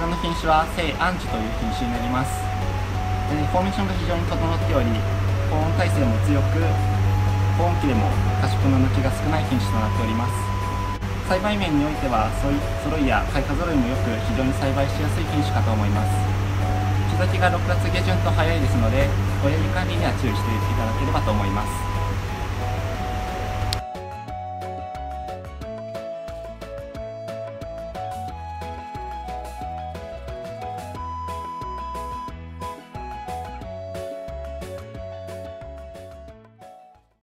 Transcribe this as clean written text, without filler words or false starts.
らの品種は聖アンジュという品種になります。フォーメーションが非常に整っており、高温耐性も強く、高温期でも過食の抜きが少ない品種となっております。栽培面においては揃いや開花揃いもよく、非常に栽培しやすい品種かと思います。木崎が6月下旬と早いですので、親木管理には注意していただければと思います。